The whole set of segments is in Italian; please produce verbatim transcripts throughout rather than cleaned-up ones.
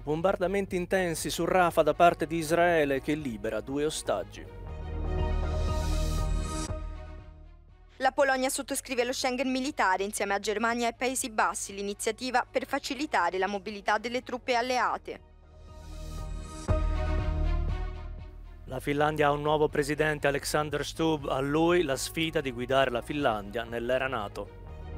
Bombardamenti intensi su Rafah da parte di Israele che libera due ostaggi. La Polonia sottoscrive lo Schengen militare insieme a Germania e Paesi Bassi, l'iniziativa per facilitare la mobilità delle truppe alleate. La Finlandia ha un nuovo presidente, Alexander Stubb, a lui la sfida di guidare la Finlandia nell'era NATO.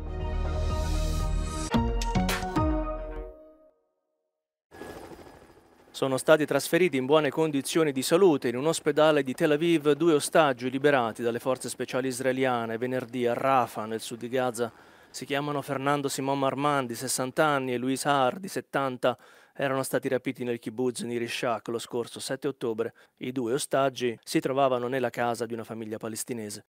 Sono stati trasferiti in buone condizioni di salute in un ospedale di Tel Aviv due ostaggi liberati dalle forze speciali israeliane venerdì a Rafah, nel sud di Gaza. Si chiamano Fernando Simon Marman, di sessanta anni, e Luis Har, di settanta. Erano stati rapiti nel kibbutz Nir Ishaq lo scorso sette ottobre. I due ostaggi si trovavano nella casa di una famiglia palestinese.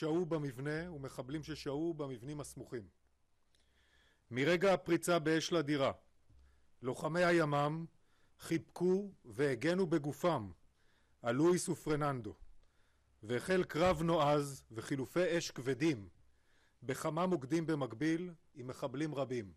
מרגע הפריצה באש לדירה, לוחמי הימ"מ חיבקו והגנו בגופם על לואיס ופרננדו, והחל קרב נועז וחילופי אש כבדים בכמה מוקדים במקביל עם מחבלים רבים.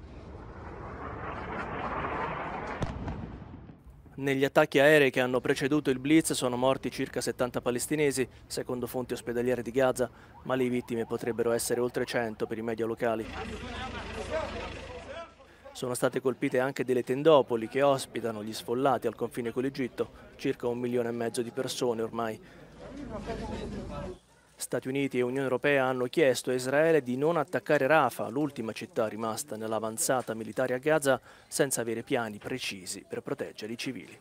Negli attacchi aerei che hanno preceduto il blitz sono morti circa settanta palestinesi, secondo fonti ospedaliere di Gaza, ma le vittime potrebbero essere oltre cento per i media locali. Sono state colpite anche delle tendopoli che ospitano gli sfollati al confine con l'Egitto, circa un milione e mezzo di persone ormai. Stati Uniti e Unione Europea hanno chiesto a Israele di non attaccare Rafah, l'ultima città rimasta nell'avanzata militare a Gaza, senza avere piani precisi per proteggere i civili.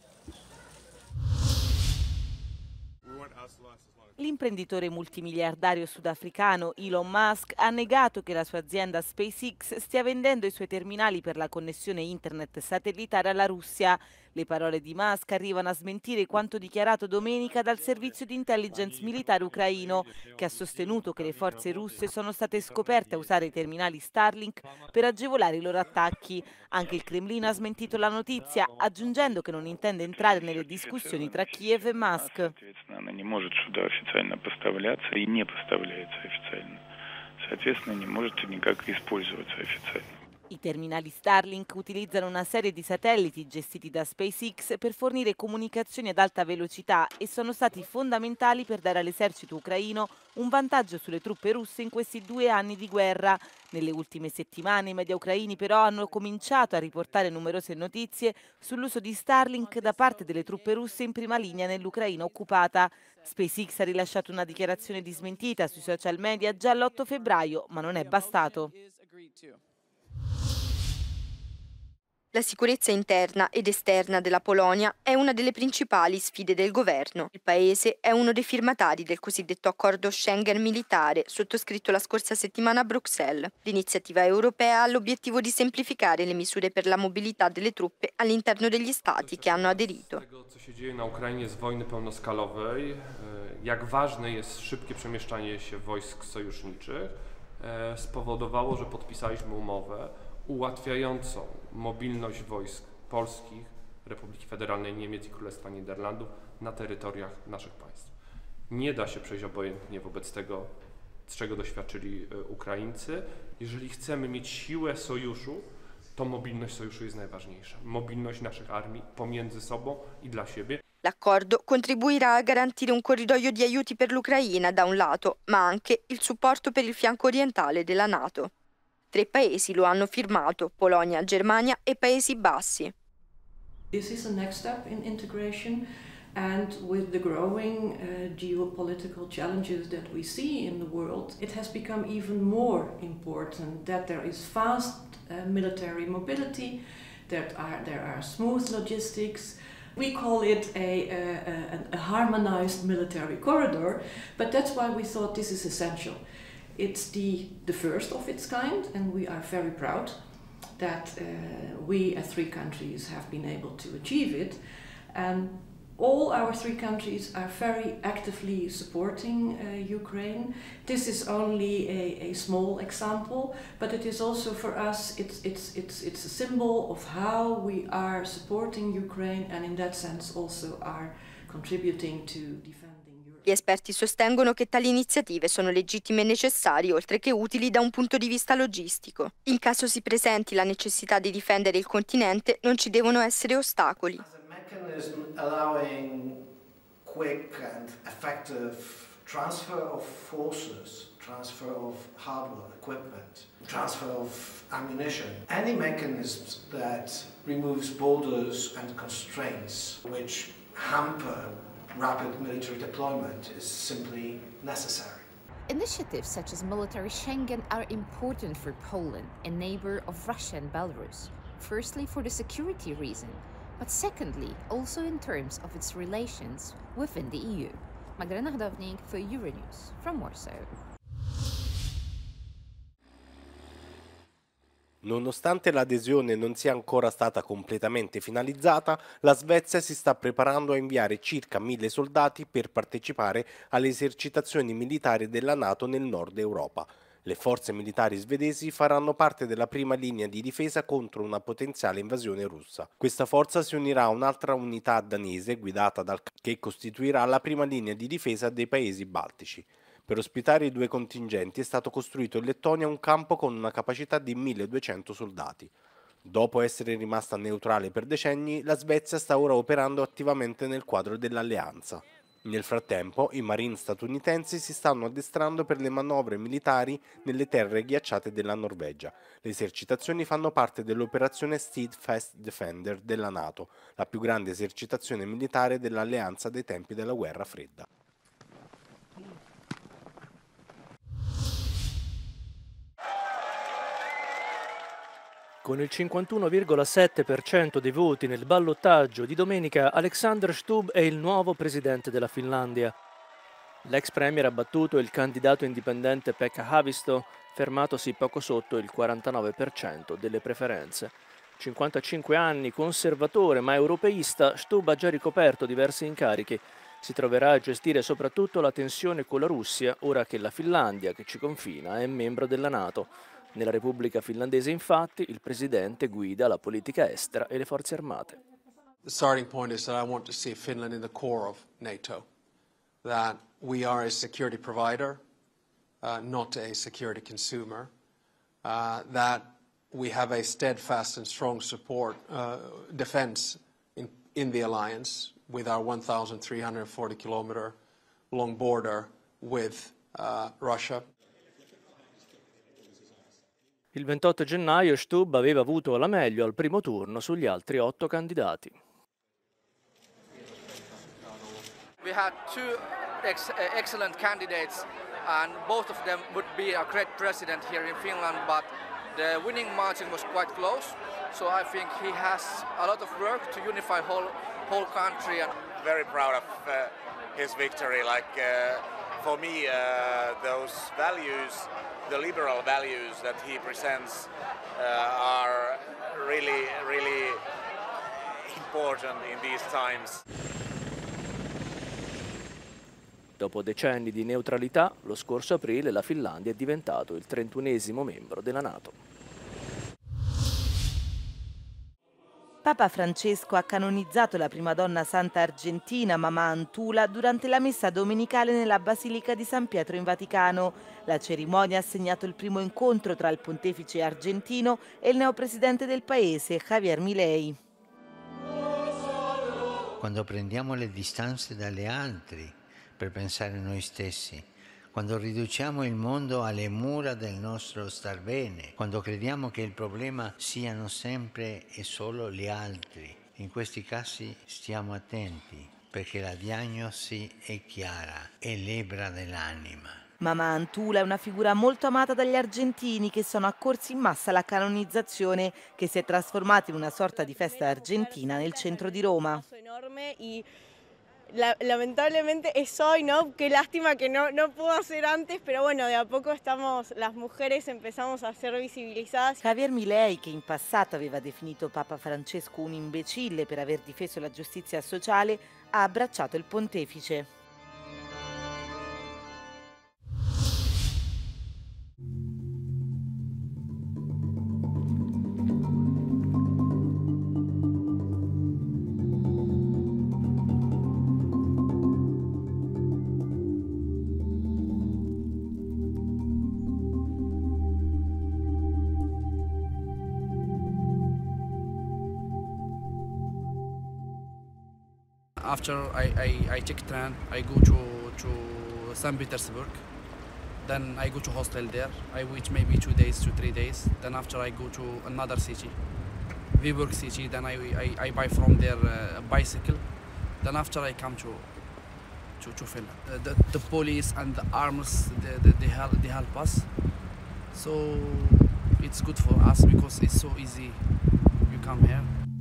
L'imprenditore multimiliardario sudafricano Elon Musk ha negato che la sua azienda SpaceX stia vendendo i suoi terminali per la connessione internet satellitare alla Russia. Le parole di Musk arrivano a smentire quanto dichiarato domenica dal servizio di intelligence militare ucraino, che ha sostenuto che le forze russe sono state scoperte a usare i terminali Starlink per agevolare i loro attacchi. Anche il Cremlino ha smentito la notizia, aggiungendo che non intende entrare nelle discussioni tra Kiev e Musk. Официально поставляться и не поставляется официально. Соответственно, не может никак использоваться официально. I terminali Starlink utilizzano una serie di satelliti gestiti da SpaceX per fornire comunicazioni ad alta velocità e sono stati fondamentali per dare all'esercito ucraino un vantaggio sulle truppe russe in questi due anni di guerra. Nelle ultime settimane i media ucraini però hanno cominciato a riportare numerose notizie sull'uso di Starlink da parte delle truppe russe in prima linea nell'Ucraina occupata. SpaceX ha rilasciato una dichiarazione di smentita sui social media già l'otto febbraio, ma non è bastato. La sicurezza interna ed esterna della Polonia è una delle principali sfide del governo. Il paese è uno dei firmatari del cosiddetto accordo Schengen militare, sottoscritto la scorsa settimana a Bruxelles. L'iniziativa europea ha l'obiettivo di semplificare le misure per la mobilità delle truppe all'interno degli stati che hanno aderito. Co się dzieje na Ukrainie z wojny pełnoskalowej, jak ważne jest szybkie przemieszczanie się wojsk sojuszniczych, spowodowało, że podpisaliśmy umowę ułatwiającą mobilność wojsk polskich, Republiki Federalnej Niemiec i Królestwa Niderlandów na terytoriach naszych państw. Nie da się przejść obojętnie wobec tego, z czego doświadczyli Ukraińcy. Jeżeli chcemy mieć siłę sojuszu, to mobilność sojuszu jest najważniejsza. Mobilność naszych armii pomiędzy sobą i dla siebie. L'accordo contribuirà a garantire un corridoio di aiuti per l'Ucraina da un lato, ma anche il supporto per il fianco orientale della NATO. Tre paesi lo hanno firmato: Polonia, Germania e Paesi Bassi. This is a next step in integration, and with the growing uh, geopolitical challenges that we see in the world, it has become even more important that there is fast uh, military mobility, that are, there are smooth logistics. We call it a, a, a harmonized military corridor, but that's why we thought this is essential. It's the, the first of its kind, and we are very proud that uh, we as three countries have been able to achieve it. And all our three countries are very actively supporting uh, Ukraine. This is only a, a small example, but it is also for us, it's, it's, it's, it's a symbol of how we are supporting Ukraine, and in that sense also are contributing to defending Europe. Gli esperti sostengono che tali iniziative sono legittime e necessarie, oltre che utili da un punto di vista logistico. In caso si presenti la necessità di difendere il continente, non ci devono essere ostacoli. Transfer of forces, transfer of hardware, equipment, transfer of ammunition. Any mechanism that removes borders and constraints which hamper rapid military deployment is simply necessary. Initiatives such as military Schengen are important for Poland, a neighbor of Russia and Belarus. Firstly, for the security reason, but secondly, also in terms of its relations within the E U. Magdalena Hdovnik for Euronews from Warsaw. Nonostante l'adesione non sia ancora stata completamente finalizzata, la Svezia si sta preparando a inviare circa mille soldati per partecipare alle esercitazioni militari della NATO nel nord Europa. Le forze militari svedesi faranno parte della prima linea di difesa contro una potenziale invasione russa. Questa forza si unirà a un'altra unità danese guidata dal che costituirà la prima linea di difesa dei paesi baltici. Per ospitare i due contingenti è stato costruito in Lettonia un campo con una capacità di milleduecento soldati. Dopo essere rimasta neutrale per decenni, la Svezia sta ora operando attivamente nel quadro dell'alleanza. Nel frattempo, i Marine statunitensi si stanno addestrando per le manovre militari nelle terre ghiacciate della Norvegia. Le esercitazioni fanno parte dell'operazione Steadfast Defender della NATO, la più grande esercitazione militare dell'alleanza dai tempi della Guerra Fredda. Con il cinquantuno virgola sette per cento dei voti nel ballottaggio di domenica, Alexander Stubb è il nuovo presidente della Finlandia. L'ex premier ha battuto il candidato indipendente Pekka Haavisto, fermatosi poco sotto il quarantanove per cento delle preferenze. cinquantacinque anni, conservatore ma europeista, Stubb ha già ricoperto diversi incarichi. Si troverà a gestire soprattutto la tensione con la Russia, ora che la Finlandia, che ci confina, è membro della NATO. Nella Repubblica finlandese, infatti, il presidente guida la politica estera e le forze armate. The starting point is that I want to see Finland in the core of NATO, that we are a security provider, uh, not a security consumer, uh, that we have a steadfast and strong support uh, defense in, in the alliance with our one thousand three hundred forty kilometer long border with uh, Russia. Il ventotto gennaio Stubb aveva avuto la meglio al primo turno sugli altri otto candidati. We had two ex excellent candidates and both of them would be a great president here in Finland, but the winning margin was quite close, so I think he has a lot of work to unify whole whole country. And very proud of uh, his victory. Like uh, for me, uh, those values, the liberal values that he presents, uh, are really, really important in these times. Dopo decenni di neutralità, lo scorso aprile la Finlandia è diventato il trentunesimo membro della NATO. Papa Francesco ha canonizzato la prima donna santa argentina, Mamma Antula, durante la messa domenicale nella Basilica di San Pietro in Vaticano. La cerimonia ha segnato il primo incontro tra il pontefice argentino e il neopresidente del paese, Javier Milei. Quando prendiamo le distanze dalle altre per pensare a noi stessi, quando riduciamo il mondo alle mura del nostro star bene, quando crediamo che il problema siano sempre e solo gli altri. In questi casi stiamo attenti, perché la diagnosi è chiara, è lebbra dell'anima. Mamma Antula è una figura molto amata dagli argentini che sono accorsi in massa alla canonizzazione, che si è trasformata in una sorta di festa argentina nel centro di Roma. La, lamentablemente es hoy, ¿no? Qué lástima que no, no pudo ser antes, pero bueno, de a poco estamos, las mujeres empezamos a ser visibilizadas. Javier Milei, che in passato aveva definito Papa Francesco un imbecille per aver difeso la giustizia sociale, ha abbracciato il pontefice. after I, I, I take train, I go to, to Saint Petersburg. Then I go to hostel there. I wait maybe two days to three days. Then after I go to another city, Viborg city. Then I, I, I buy from there a bicycle. Then after I come to to, to Finland. Uh, the, the police and the arms, they, they, they, help, they help us. So it's good for us because it's so easy. You come here.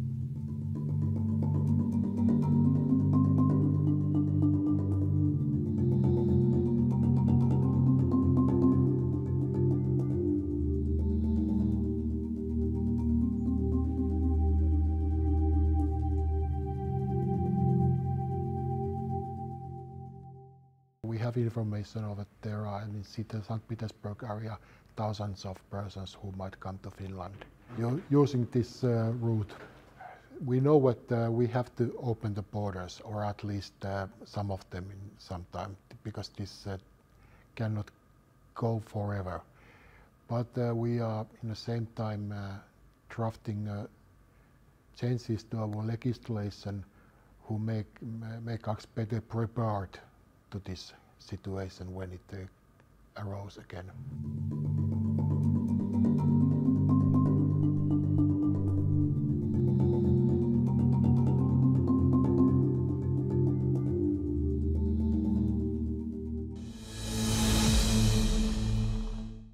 We have information of that there are in the Saint Petersburg area thousands of persons who might come to Finland. You're using this uh, route, we know that uh, we have to open the borders, or at least uh, some of them in some time, because this uh, cannot go forever. But uh, we are in the same time uh, drafting uh, changes to our legislation who make, make us better prepared to this situation when it uh, arose again.